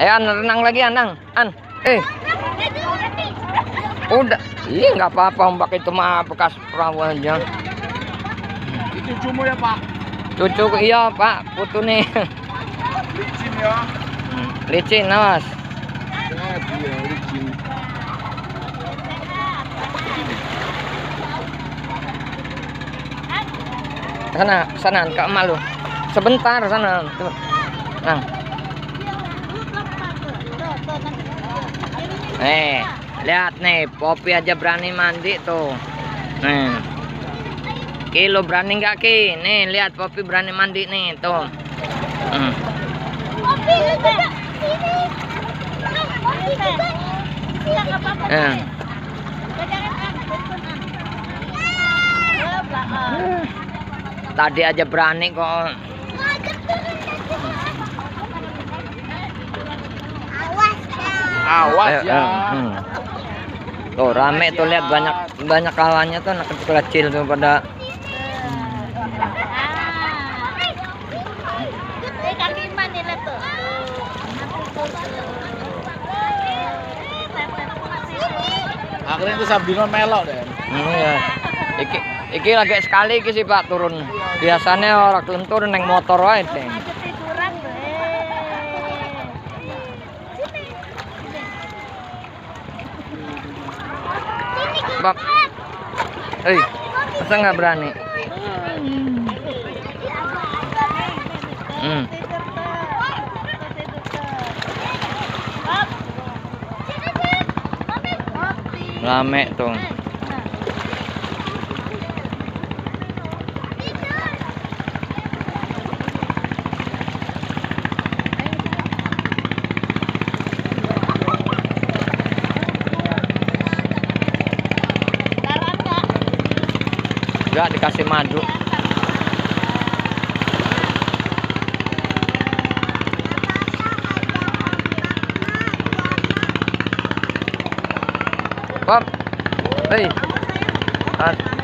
Ayo An, renang lagi Anang. An. Udah. Ih, nggak apa-apa Mbak, itu mah bekas perahu aja. Itu cucumu ya, Pak? Cucu iya, Pak. Putu nih. Licin ya. Licin, Mas. Dia licin. Sana Kak Malu. Sebentar sana. Tuh. Nah. Lihat nih, Poppy aja berani mandi tuh. Nih. Ki, lo berani nggak Ki? Nih, lihat Poppy berani mandi nih, tuh. Poppy juga sini. Poppy juga. Enggak apa-apa. Tadi aja berani kok. Awas ya. Tuh rame tuh, lihat banyak kawannya tuh, anak kecil tuh pada. Akhirnya itu Sabdino melok deh. Iya. Iki lagi sekali iki sih Pak turun. Biasanya orang kelentur neng motor wae teh. Bab. Masa nggak berani? Rame tuh. Enggak dikasih madu. Bob.